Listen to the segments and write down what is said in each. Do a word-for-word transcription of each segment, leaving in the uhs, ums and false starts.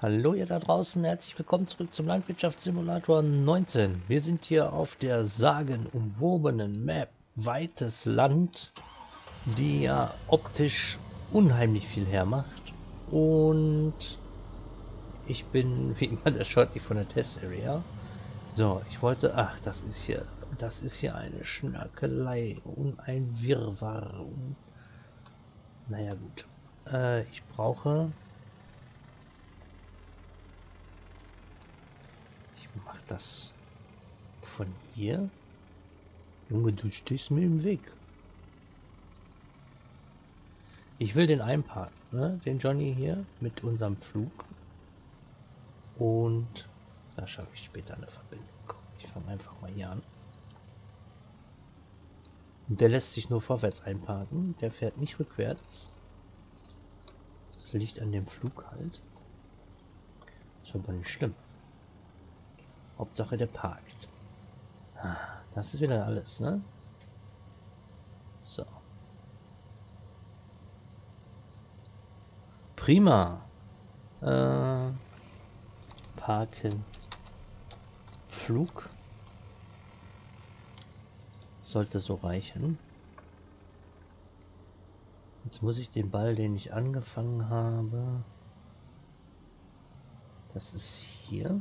Hallo ihr da draußen, herzlich willkommen zurück zum Landwirtschaftssimulator neunzehn. Wir sind hier auf der sagenumwobenen Map Weites Land, die ja optisch unheimlich viel hermacht. Und ich bin wie immer der Shorty von der Test-Area. So, ich wollte, ach, das ist hier, das ist hier eine Schnörkelei und ein Wirrwarr. Und, naja gut, äh, ich brauche... Mach das von hier. Junge, du stehst mir im Weg. Ich will den einparken, ne? Den Johnny hier mit unserem Flug. Und da schaffe ich später eine Verbindung. Ich fange einfach mal hier an. Und der lässt sich nur vorwärts einparken. Der fährt nicht rückwärts. Das liegt an dem Flug halt. Ist aber nicht schlimm. Hauptsache der parkt. Ah, das ist wieder alles, ne? So. Prima. Äh, parken. Flug. Sollte so reichen. Jetzt muss ich den Ball, den ich angefangen habe. Das ist hier.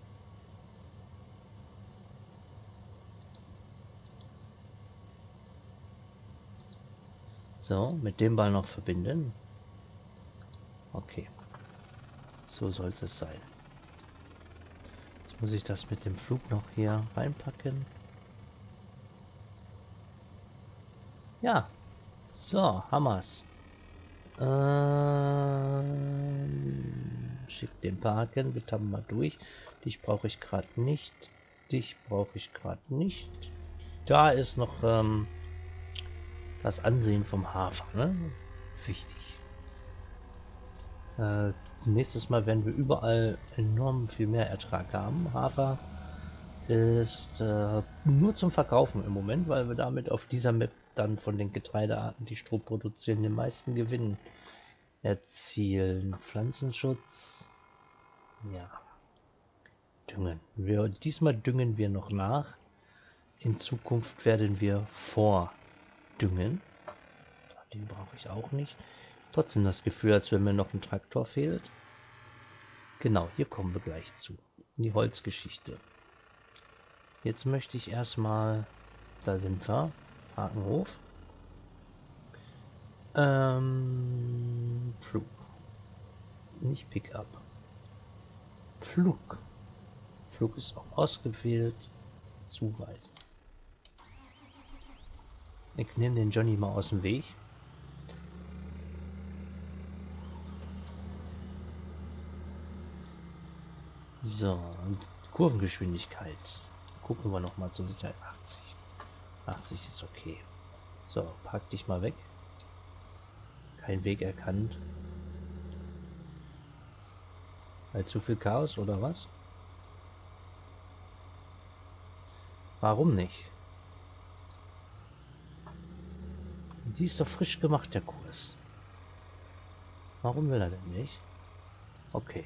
So, mit dem Ball noch verbinden. Okay. So sollte es sein. Jetzt muss ich das mit dem Flug noch hier reinpacken. Ja. So, Hammers. Ähm, schick den Parken. Wir haben mal durch. Dich brauche ich gerade nicht. Dich brauche ich gerade nicht. Da ist noch ähm, das Ansehen vom Hafer, ne? Wichtig. Äh, nächstes Mal werden wir überall enorm viel mehr Ertrag haben. Hafer ist äh, nur zum Verkaufen im Moment, weil wir damit auf dieser Map dann von den Getreidearten, die Stroh produzieren, den meisten Gewinn erzielen. Pflanzenschutz. Ja. Düngen. Wir, diesmal düngen wir noch nach. In Zukunft werden wir vordüngen. Den brauche ich auch nicht. Trotzdem das Gefühl, als wenn mir noch ein Traktor fehlt. Genau, hier kommen wir gleich zu. Die Holzgeschichte. Jetzt möchte ich erstmal, da sind wir, Hakenhof. Ähm, Flug. Nicht Pickup. Flug. Flug ist auch ausgewählt. Zuweisen. Ich nehme den Johnny mal aus dem Weg. So, Kurvengeschwindigkeit. Gucken wir noch mal zur Sicherheit. achtzig. achtzig ist okay. So, pack dich mal weg. Kein Weg erkannt. Weil zu viel Chaos oder was? Warum nicht? Die ist doch frisch gemacht, der Kurs. Warum will er denn nicht? Okay.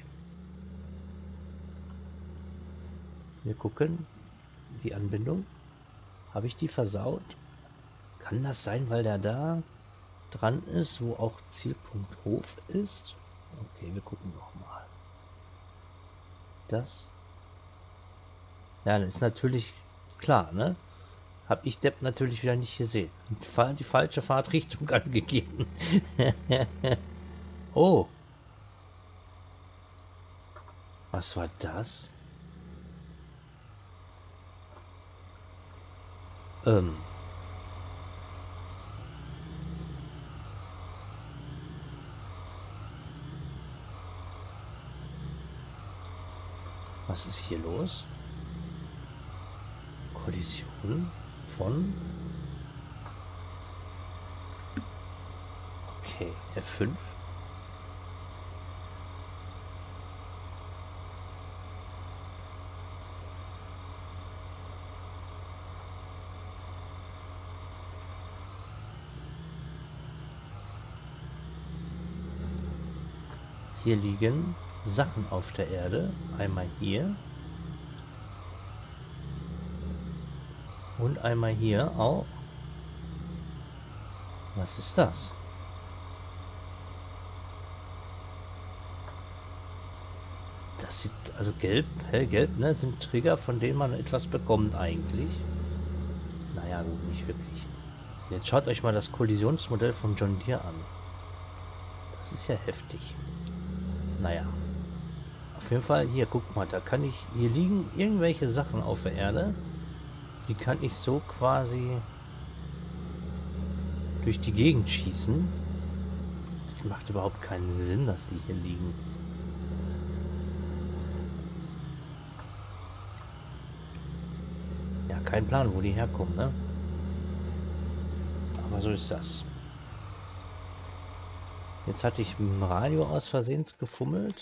Wir gucken. Die Anbindung. Habe ich die versaut? Kann das sein, weil der da dran ist, wo auch Zielpunkt Hof ist? Okay, wir gucken noch mal. Das. Ja, das ist natürlich klar, ne? Habe ich Depp natürlich wieder nicht gesehen. Die falsche Fahrtrichtung angegeben. Oh. Was war das? Ähm. Was ist hier los? Kollision von... Okay, F fünf. Hier liegen Sachen auf der Erde. Einmal hier. Und einmal hier auch. Was ist das? Das sieht also gelb, hellgelb, ne? Sind Trigger, von denen man etwas bekommt eigentlich. Naja, gut, nicht wirklich. Jetzt schaut euch mal das Kollisionsmodell von John Deere an. Das ist ja heftig. Naja. Auf jeden Fall, hier, guck mal, da kann ich, hier liegen irgendwelche Sachen auf der Erde. Die kann ich so quasi durch die Gegend schießen. Das macht überhaupt keinen Sinn, dass die hier liegen. Ja, kein Plan, wo die herkommen, ne? Aber so ist das. Jetzt hatte ich im Radio aus Versehens gefummelt.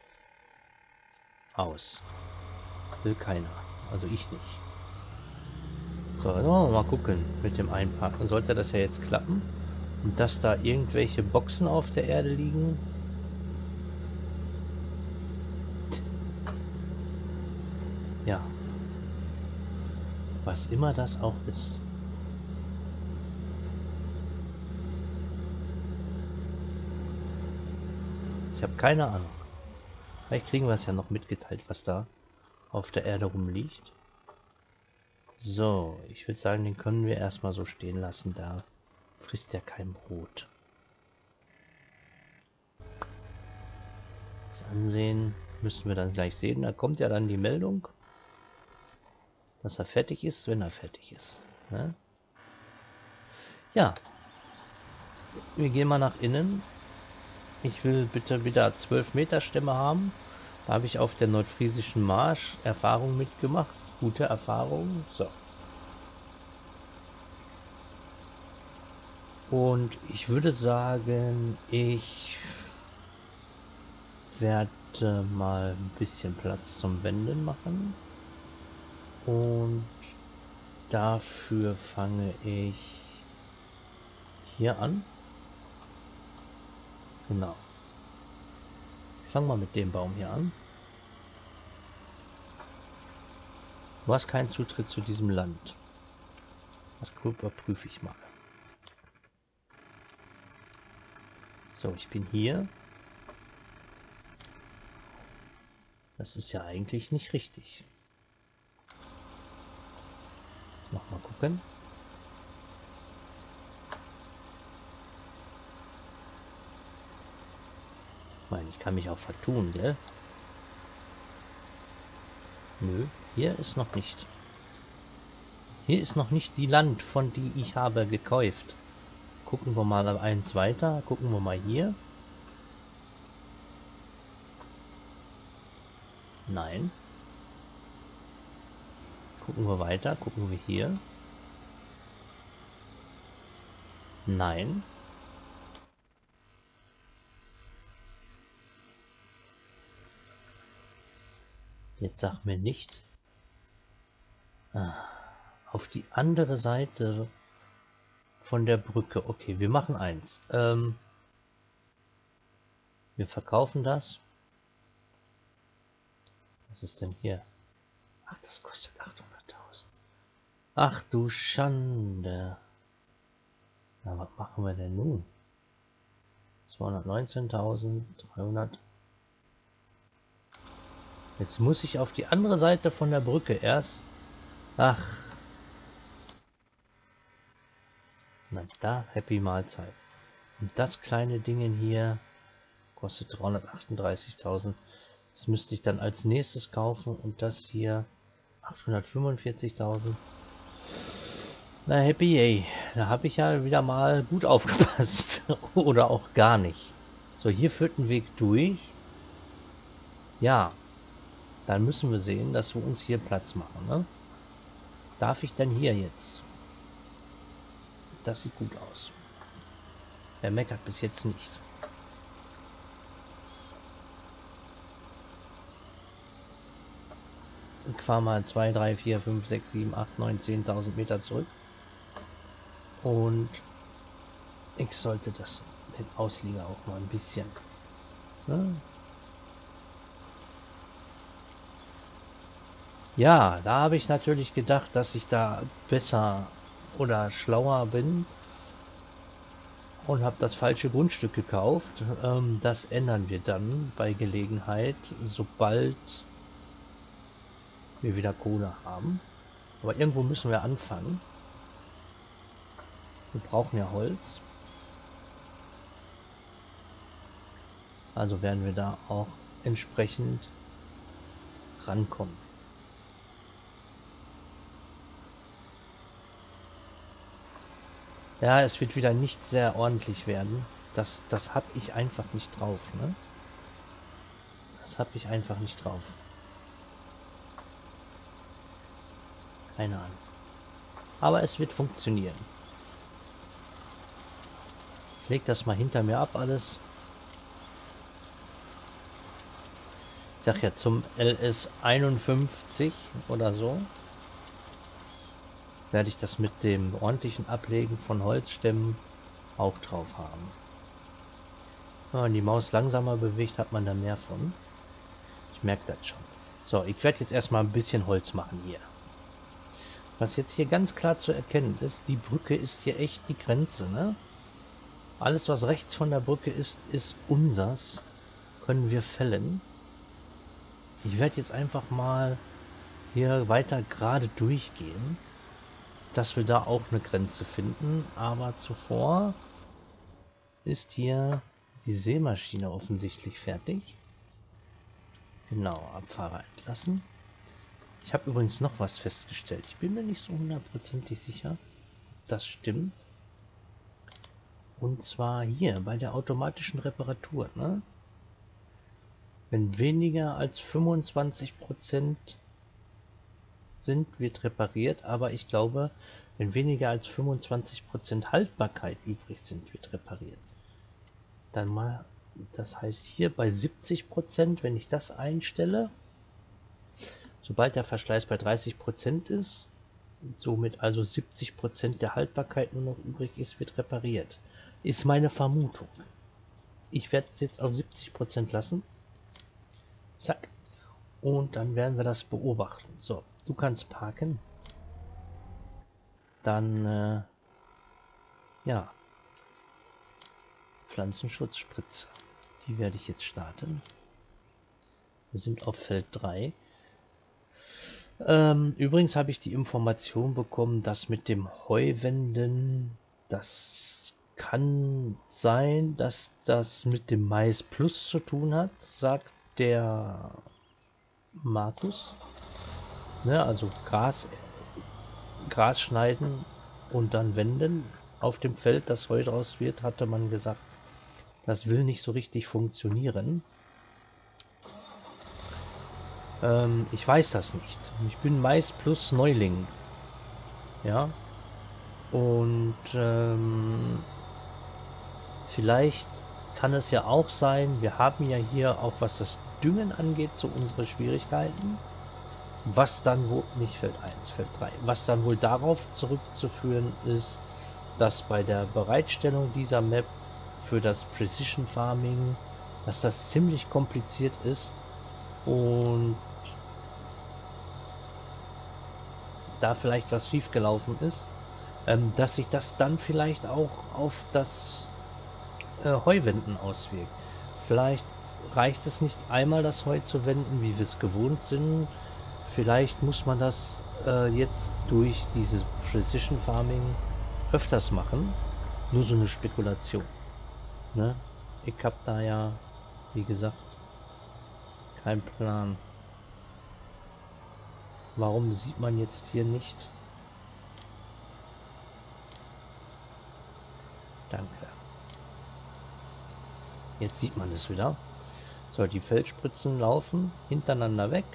Aus. Will keiner. Also ich nicht. So, mal gucken mit dem Einparken. Sollte das ja jetzt klappen. Und dass da irgendwelche Boxen auf der Erde liegen. Ja. Was immer das auch ist. Ich habe keine Ahnung. Vielleicht kriegen wir es ja noch mitgeteilt, was da auf der Erde rumliegt. So, ich würde sagen, den können wir erstmal so stehen lassen. Da frisst ja kein Brot. Das Ansehen müssen wir dann gleich sehen. Da kommt ja dann die Meldung, dass er fertig ist, wenn er fertig ist. Ne? Ja. Wir gehen mal nach innen. Ich will bitte wieder zwölf Meter Stämme haben. Da habe ich auf der nordfriesischen Marsch Erfahrung mitgemacht. Gute Erfahrungen. So. Und ich würde sagen, ich werde mal ein bisschen Platz zum Wenden machen. Und dafür fange ich hier an. Genau. Ich fange mal mit dem Baum hier an. Du hast keinen Zutritt zu diesem Land. Das überprüfe ich mal. So, ich bin hier. Das ist ja eigentlich nicht richtig. Noch mal gucken. Ich meine, ich kann mich auch vertun, gell? Nö, hier ist noch nicht. Hier ist noch nicht die Land, von die ich habe gekauft. Gucken wir mal eins weiter. Gucken wir mal hier. Nein. Gucken wir weiter. Gucken wir hier. Nein. Jetzt sag mir nicht. Ah, auf die andere Seite von der Brücke. Okay, wir machen eins. Ähm, wir verkaufen das. Was ist denn hier? Ach, das kostet achthunderttausend. Ach du Schande. Na, was machen wir denn nun? zweihundertneunzehntausenddreihundert. Jetzt muss ich auf die andere Seite von der Brücke erst. Ach. Na da, Happy Mahlzeit. Und das kleine Ding hier kostet dreihundertachtunddreißigtausend. Das müsste ich dann als nächstes kaufen und das hier achthundertfünfundvierzigtausend. Na Happy, ey. Da habe ich ja wieder mal gut aufgepasst. Oder auch gar nicht. So, hier führt ein Weg durch. Ja. Dann müssen wir sehen, dass wir uns hier Platz machen. Ne? Darf ich denn hier jetzt? Das sieht gut aus. Er meckert bis jetzt nicht. Ich fahre mal zwei, drei, vier, fünf, sechs, sieben, acht, neun, zehntausend Meter zurück. Und ich sollte das, den Auslieger auch mal ein bisschen. Ne? Ja, da habe ich natürlich gedacht, dass ich da besser oder schlauer bin und habe das falsche Grundstück gekauft. Ähm, das ändern wir dann bei Gelegenheit, sobald wir wieder Kohle haben. Aber irgendwo müssen wir anfangen. Wir brauchen ja Holz. Also werden wir da auch entsprechend rankommen. Ja, es wird wieder nicht sehr ordentlich werden. Das, das habe ich einfach nicht drauf, ne? Das habe ich einfach nicht drauf. Keine Ahnung. Aber es wird funktionieren. Ich leg das mal hinter mir ab alles. Ich sag ja zum L S einundfünfzig oder so. Werde ich das mit dem ordentlichen Ablegen von Holzstämmen auch drauf haben. Wenn man die Maus langsamer bewegt, hat man da mehr von. Ich merke das schon. So, ich werde jetzt erstmal ein bisschen Holz machen hier. Was jetzt hier ganz klar zu erkennen ist, die Brücke ist hier echt die Grenze, ne? Alles, was rechts von der Brücke ist, ist unsers. Können wir fällen. Ich werde jetzt einfach mal hier weiter gerade durchgehen, dass wir da auch eine Grenze finden. Aber zuvor ist hier die Sämaschine offensichtlich fertig. Genau, Abfahrer entlassen. Ich habe übrigens noch was festgestellt. Ich bin mir nicht so hundertprozentig sicher. Das stimmt. Und zwar hier bei der automatischen Reparatur, ne? Wenn weniger als fünfundzwanzig Prozent sind, wird repariert, aber ich glaube, wenn weniger als fünfundzwanzig Prozent Haltbarkeit übrig sind, wird repariert. Dann mal, das heißt hier bei siebzig Prozent, wenn ich das einstelle, sobald der Verschleiß bei dreißig Prozent ist, somit also siebzig Prozent der Haltbarkeit nur noch übrig ist, wird repariert. Ist meine Vermutung. Ich werde es jetzt auf siebzig Prozent lassen. Zack. Und dann werden wir das beobachten. So, du kannst parken. Dann, äh, ja, Pflanzenschutzspritze. Die werde ich jetzt starten. Wir sind auf Feld drei. Ähm, übrigens habe ich die Information bekommen, dass mit dem Heuwenden, das kann sein, dass das mit dem Mais Plus zu tun hat, sagt der Markus. Ne, also Gras, Gras schneiden und dann wenden auf dem Feld, das Heu draus wird, hatte man gesagt. Das will nicht so richtig funktionieren. Ähm, ich weiß das nicht. Ich bin Mais Plus Neuling. Ja. Und ähm, vielleicht kann es ja auch sein, wir haben ja hier auch, was das Düngen angeht, so unsere Schwierigkeiten. Was dann wohl, nicht Feld eins, Feld drei, was dann wohl darauf zurückzuführen ist, dass bei der Bereitstellung dieser Map für das Precision Farming, dass das ziemlich kompliziert ist und da vielleicht was schief gelaufen ist, ähm, dass sich das dann vielleicht auch auf das äh, Heuwenden auswirkt. Vielleicht reicht es nicht einmal das Heu zu wenden, wie wir es gewohnt sind. Vielleicht muss man das äh, jetzt durch dieses Precision Farming öfters machen. Nur so eine Spekulation. Ne? Ich habe da ja, wie gesagt, keinen Plan. Warum sieht man jetzt hier nicht? Danke. Jetzt sieht man es wieder. So, die Feldspritzen laufen hintereinander weg.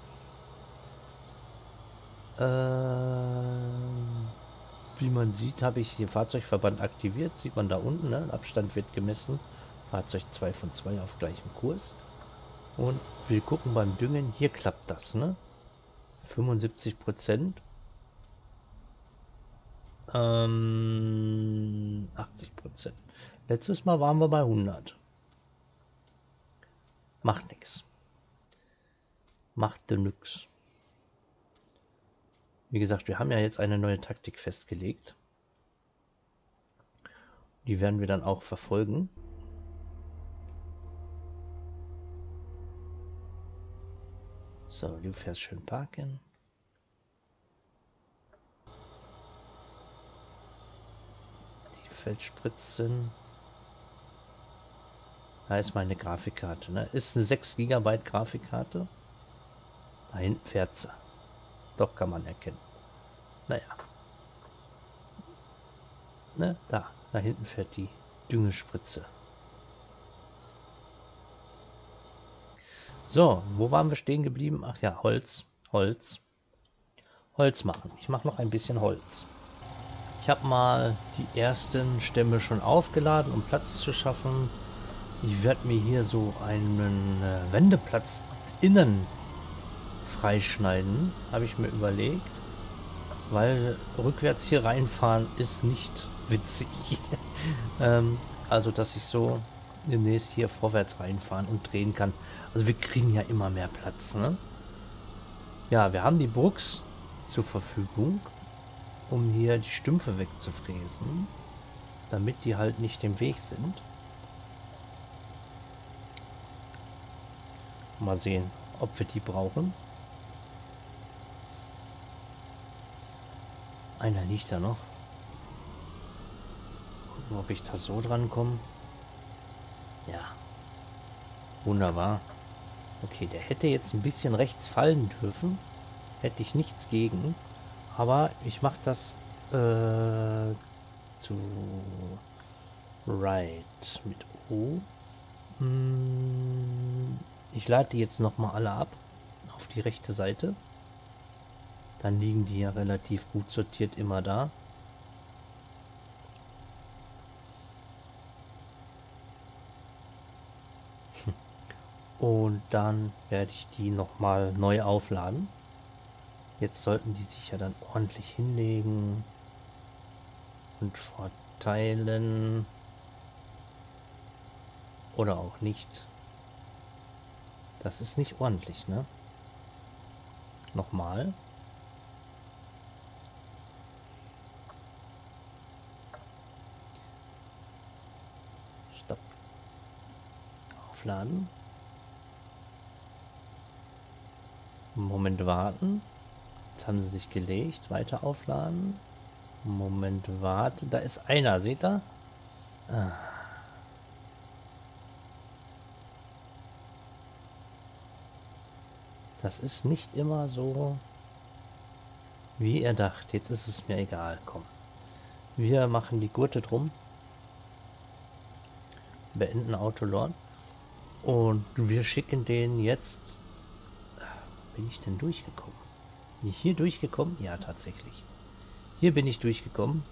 Ähm, wie man sieht, habe ich den Fahrzeugverband aktiviert. Sieht man da unten, ne? Abstand wird gemessen. Fahrzeug zwei von zwei auf gleichem Kurs. Und wir gucken beim Düngen. Hier klappt das, ne? fünfundsiebzig Prozent. Ähm, achtzig Prozent. Letztes Mal waren wir bei hundert. Macht nichts. Macht nix. Wie gesagt, wir haben ja jetzt eine neue Taktik festgelegt. Die werden wir dann auch verfolgen. So, du fährst schön parken. Die Feldspritzen. Da ist meine Grafikkarte, ne? Ist eine sechs Gigabyte Grafikkarte. Da hinten fährt sie. Doch, kann man erkennen. Naja. Ne, da. Da hinten fährt die Düngespritze. So, wo waren wir stehen geblieben? Ach ja, Holz. Holz. Holz machen. Ich mache noch ein bisschen Holz. Ich habe mal die ersten Stämme schon aufgeladen, um Platz zu schaffen. Ich werde mir hier so einen äh, Wendeplatz innen freischneiden, habe ich mir überlegt. Weil rückwärts hier reinfahren ist nicht witzig. ähm, also, dass ich so demnächst hier vorwärts reinfahren und drehen kann. Also wir kriegen ja immer mehr Platz, ne? Ja, wir haben die Bruchs zur Verfügung, um hier die Stümpfe wegzufräsen, damit die halt nicht im Weg sind. Mal sehen, ob wir die brauchen. Einer liegt da noch. Gucken, ob ich da so dran komme. Ja. Wunderbar. Okay, der hätte jetzt ein bisschen rechts fallen dürfen. Hätte ich nichts gegen. Aber ich mache das äh, zu right mit O. Hm, ich lade die jetzt nochmal alle ab. Auf die rechte Seite. Dann liegen die ja relativ gut sortiert immer da. Und dann werde ich die nochmal neu aufladen. Jetzt sollten die sich ja dann ordentlich hinlegen und verteilen. Oder auch nicht. Das ist nicht ordentlich, ne? Nochmal. Stopp. Aufladen. Moment warten. Jetzt haben sie sich gelegt. Weiter aufladen. Moment warten. Da ist einer, seht ihr? Ah. Das ist nicht immer so, wie er dachte. Jetzt ist es mir egal. Komm. Wir machen die Gurte drum. Beenden Autolord. Und wir schicken den jetzt... Bin ich denn durchgekommen? Bin ich hier durchgekommen? Ja, tatsächlich. Hier bin ich durchgekommen.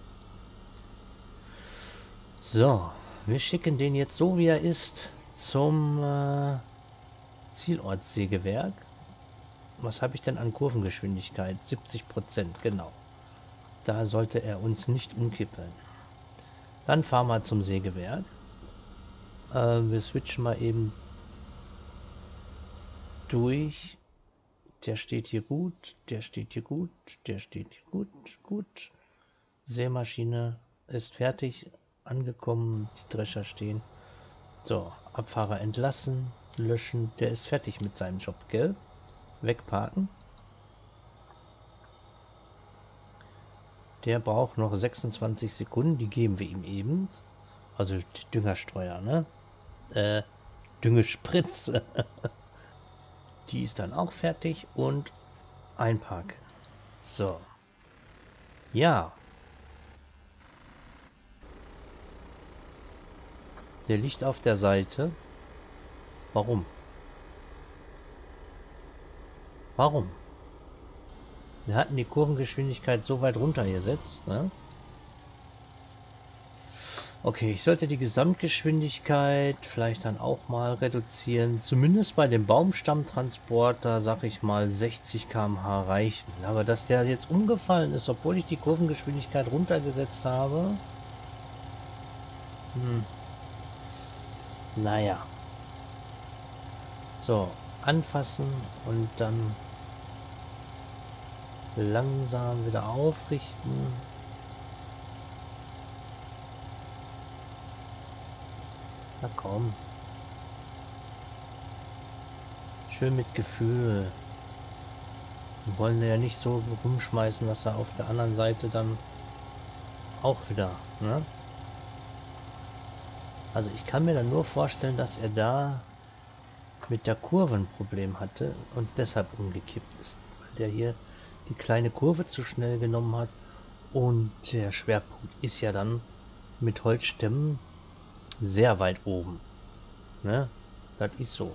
So, wir schicken den jetzt so wie er ist zum äh, Zielortsägewerk. Was habe ich denn an Kurvengeschwindigkeit? siebzig Prozent, genau. Da sollte er uns nicht umkippeln. Dann fahren wir zum Sägewerk. Äh, wir switchen mal eben durch. Der steht hier gut, der steht hier gut, der steht hier gut, gut. Sämaschine ist fertig, angekommen, die Drescher stehen. So, Abfahrer entlassen, löschen, der ist fertig mit seinem Job, gell? Wegparken. Der braucht noch sechsundzwanzig Sekunden, die geben wir ihm eben. Also die Düngerstreuer, ne? Äh, Düngespritze. Die ist dann auch fertig und einparken. So. Ja. Der liegt auf der Seite. Warum? Warum? Wir hatten die Kurvengeschwindigkeit so weit runtergesetzt, ne? Okay, ich sollte die Gesamtgeschwindigkeit vielleicht dann auch mal reduzieren. Zumindest bei dem Baumstammtransporter, sag ich mal, sechzig Kilometer pro Stunde reichen. Aber dass der jetzt umgefallen ist, obwohl ich die Kurvengeschwindigkeit runtergesetzt habe... Hm. Naja. So, anfassen und dann langsam wieder aufrichten. Na komm. Schön mit Gefühl. Wir wollen ja nicht so rumschmeißen, dass er auf der anderen Seite dann auch wieder, ne? Also ich kann mir dann nur vorstellen, dass er da mit der Kurve ein Problem hatte und deshalb umgekippt ist. Weil der hier die kleine Kurve zu schnell genommen hat und der Schwerpunkt ist ja dann mit Holzstämmen sehr weit oben. Ne? Das ist so.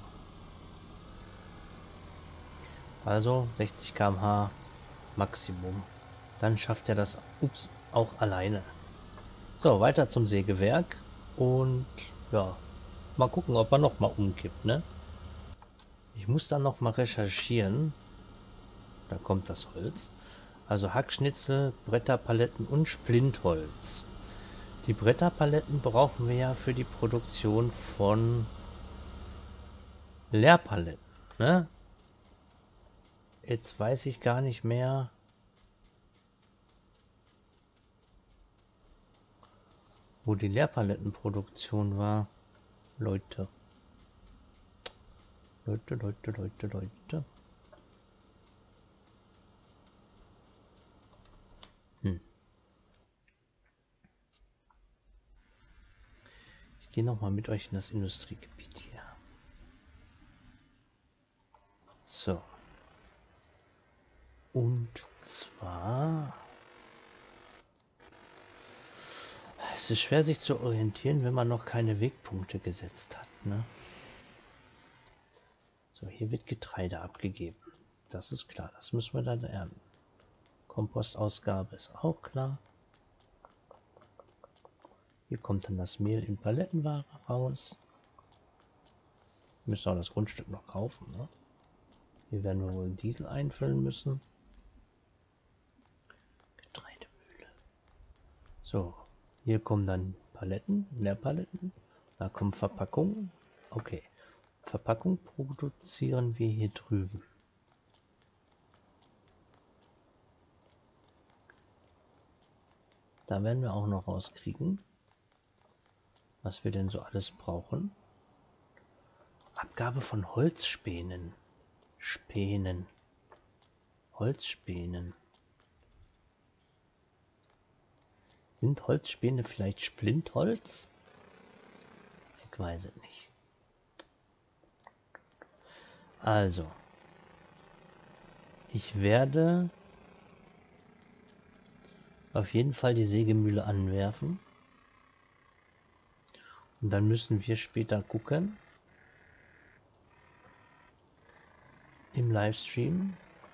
Also sechzig Kilometer pro Stunde Maximum. Dann schafft er das ups, auch alleine. So, weiter zum Sägewerk. Und ja, mal gucken, ob er noch mal umkippt, ne? Ich muss dann noch mal recherchieren. Da kommt das Holz. Also Hackschnitzel, Bretterpaletten und Splintholz. Die Bretterpaletten brauchen wir ja für die Produktion von Leerpaletten, ne? Jetzt weiß ich gar nicht mehr, wo die Leerpalettenproduktion war. Leute. Leute, Leute, Leute, Leute. Hm. Ich gehe noch mal mit euch in das Industriegebiet hier. So. Und zwar... Es ist schwer, sich zu orientieren, wenn man noch keine Wegpunkte gesetzt hat, ne? So, hier wird Getreide abgegeben. Das ist klar, das müssen wir dann ernten. Kompostausgabe ist auch klar. Hier kommt dann das Mehl in Palettenware raus. Wir müssen auch das Grundstück noch kaufen, ne? Hier werden wir wohl Diesel einfüllen müssen. Getreidemühle. So, hier kommen dann Paletten, Leerpaletten. Da kommen Verpackungen. Okay. Verpackung produzieren wir hier drüben. Da werden wir auch noch rauskriegen, was wir denn so alles brauchen. Abgabe von Holzspänen. Spänen. Holzspänen. Sind Holzspäne vielleicht Splintholz? Ich weiß es nicht. Also, ich werde auf jeden Fall die Sägemühle anwerfen. Und dann müssen wir später gucken, im Livestream,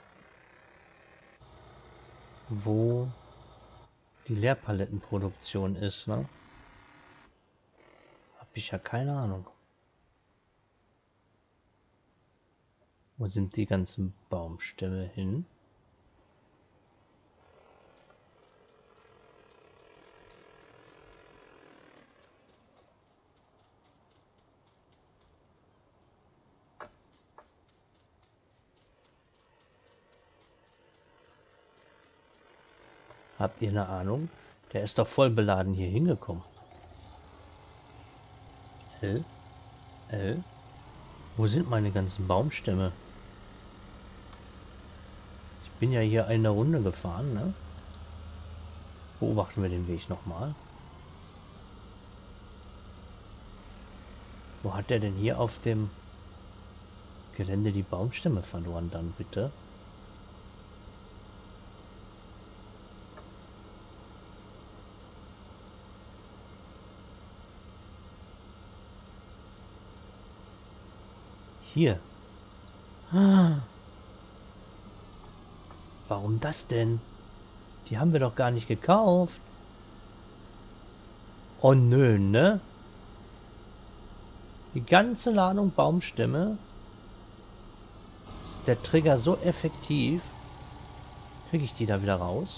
wo die Leerpalettenproduktion ist, ne? Hab ich ja keine Ahnung. Wo sind die ganzen Baumstämme hin? Habt ihr eine Ahnung? Der ist doch voll beladen hier hingekommen. L? L? Wo sind meine ganzen Baumstämme? Ich bin ja hier eine Runde gefahren, ne? Beobachten wir den Weg nochmal. Wo hat der denn hier auf dem Gelände die Baumstämme verloren dann, bitte? Hier. Ah. Warum das denn? Die haben wir doch gar nicht gekauft. Oh nö, ne? Die ganze Ladung Baumstämme. Ist der Trigger so effektiv? Kriege ich die da wieder raus?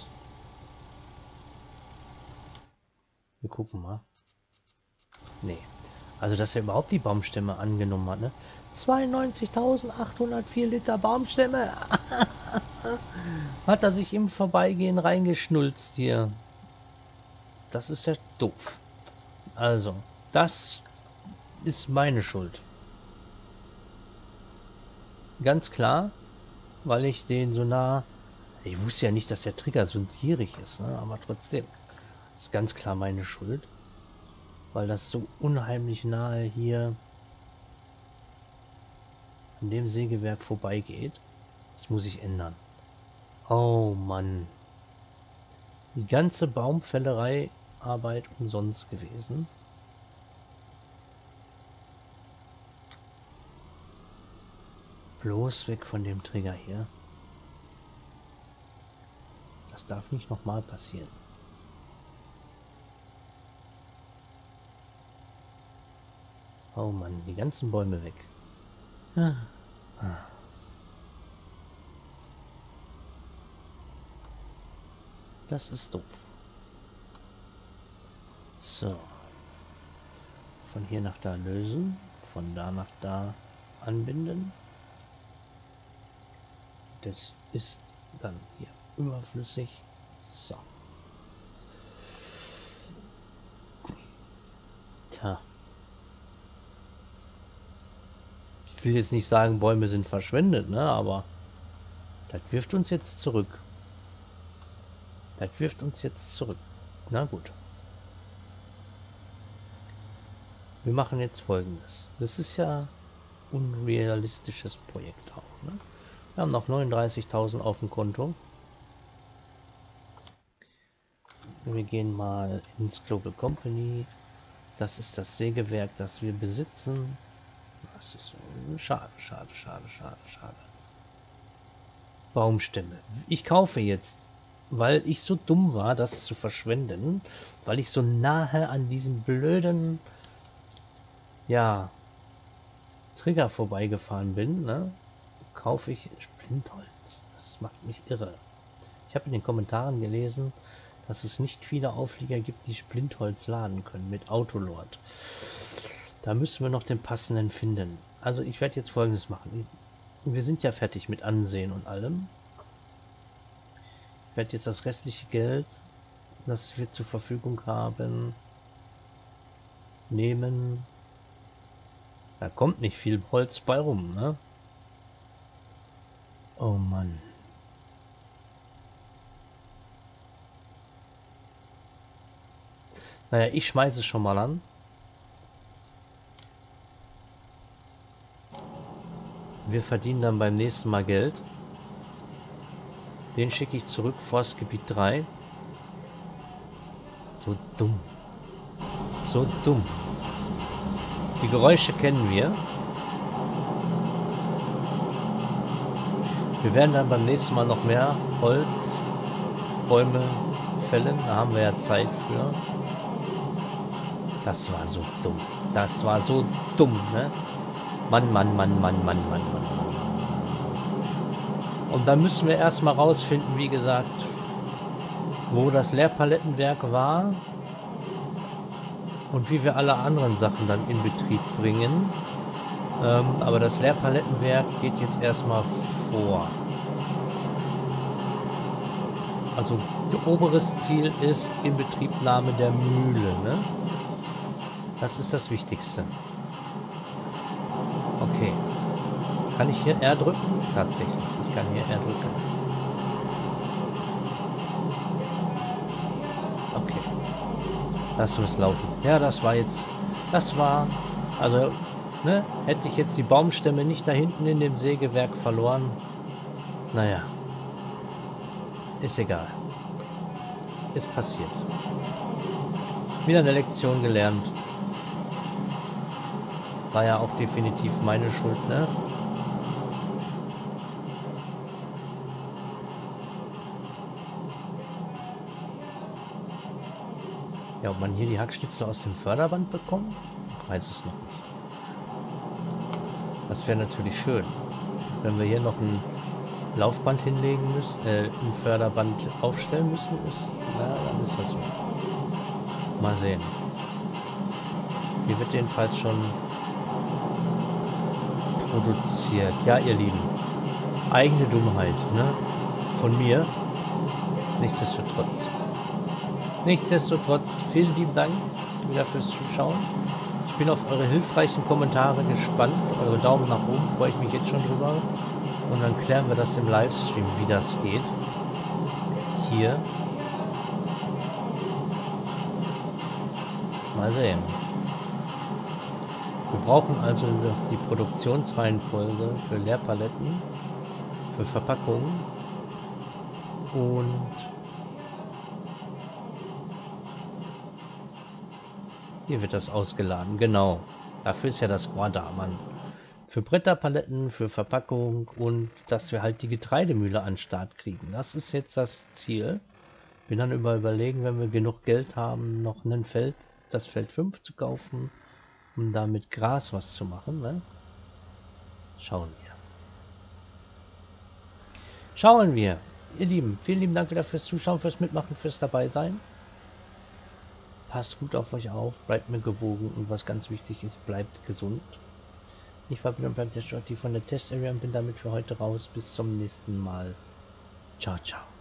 Wir gucken mal. Nee. Also, dass er überhaupt die Baumstämme angenommen hat, ne? zweiundneunzigtausendachthundertvier Liter Baumstämme. Hat er sich im Vorbeigehen reingeschnulzt hier. Das ist ja doof. Also, das ist meine Schuld. Ganz klar, weil ich den so nah... Ich wusste ja nicht, dass der Trigger so gierig ist, ne? Aber trotzdem. Das ist ganz klar meine Schuld. Weil das so unheimlich nahe hier an dem Sägewerk vorbeigeht. Das muss ich ändern. Oh Mann. Die ganze Baumfällerei Arbeit umsonst gewesen. Bloß weg von dem Trigger hier. Das darf nicht nochmal passieren. Oh Mann, die ganzen Bäume weg. Ah. Ah. Das ist doof. So. Von hier nach da lösen. Von da nach da anbinden. Das ist dann hier überflüssig. So. Tja. Ich will jetzt nicht sagen, Bäume sind verschwendet, ne? Aber das wirft uns jetzt zurück. Das wirft uns jetzt zurück. Na gut. Wir machen jetzt Folgendes. Das ist ja ein unrealistisches Projekt auch, ne? Wir haben noch neununddreißigtausend auf dem Konto. Wir gehen mal ins Global Company. Das ist das Sägewerk, das wir besitzen. Das ist so schade, schade, schade, schade, schade. Baumstämme. Ich kaufe jetzt, weil ich so dumm war, das zu verschwenden, weil ich so nahe an diesem blöden, ja, Trigger vorbeigefahren bin, ne? Kaufe ich Splintholz. Das macht mich irre. Ich habe in den Kommentaren gelesen, dass es nicht viele Auflieger gibt, die Splintholz laden können mit Autolord. Da müssen wir noch den passenden finden. Also ich werde jetzt Folgendes machen. Wir sind ja fertig mit Ansehen und allem. Ich werde jetzt das restliche Geld, das wir zur Verfügung haben, nehmen. Da kommt nicht viel Holz bei rum, ne? Oh Mann. Naja, ich schmeiße es schon mal an. Wir verdienen dann beim nächsten Mal Geld. Den schicke ich zurück, Forstgebiet drei. So dumm. So dumm. Die Geräusche kennen wir. Wir werden dann beim nächsten Mal noch mehr Holz, Bäume fällen. Da haben wir ja Zeit für. Das war so dumm. Das war so dumm, ne? Mann, Mann, Mann, Mann, Mann, Mann, Mann. Und dann müssen wir erstmal rausfinden, wie gesagt, wo das Leerpalettenwerk war und wie wir alle anderen Sachen dann in Betrieb bringen. Ähm, aber das Leerpalettenwerk geht jetzt erstmal vor. Also oberes Ziel ist Inbetriebnahme der Mühle, ne? Das ist das Wichtigste. Okay. Kann ich hier R drücken? Tatsächlich. Ich kann hier R drücken. Okay. Lassen wir es laufen. Ja, das war jetzt... Das war... Also, ne? Hätte ich jetzt die Baumstämme nicht da hinten in dem Sägewerk verloren. Naja. Ist egal. Ist passiert. Wieder eine Lektion gelernt. War ja auch definitiv meine Schuld, ne? Ja, ob man hier die Hackschnitzel aus dem Förderband bekommt? Ich weiß es noch nicht. Das wäre natürlich schön. Wenn wir hier noch ein Laufband hinlegen müssen, äh, ein Förderband aufstellen müssen, ist, na, dann ist das so. Mal sehen. Hier wird jedenfalls schon produziert. Ja, ihr Lieben, eigene Dummheit, ne? Von mir. Nichtsdestotrotz. Nichtsdestotrotz, vielen lieben Dank wieder fürs Zuschauen. Ich bin auf eure hilfreichen Kommentare gespannt. Eure Daumen nach oben freue ich mich jetzt schon drüber. Und dann klären wir das im Livestream, wie das geht. Hier. Mal sehen. Wir brauchen also die Produktionsreihenfolge für Leerpaletten, für Verpackungen und hier wird das ausgeladen. Genau. Dafür ist ja das Rohr da, Mann. Für Bretterpaletten, für Verpackung und dass wir halt die Getreidemühle an den Start kriegen. Das ist jetzt das Ziel. Wir dann über überlegen, wenn wir genug Geld haben, noch ein Feld, das Feld fünf zu kaufen, um da mit Gras was zu machen. Ne? Schauen wir. Schauen wir. Ihr Lieben, vielen lieben Dank wieder fürs Zuschauen, fürs Mitmachen, fürs dabei sein. Passt gut auf euch auf, bleibt mir gewogen und was ganz wichtig ist, bleibt gesund. Ich war wieder beim Test von der Test Area und bin damit für heute raus. Bis zum nächsten Mal. Ciao, ciao.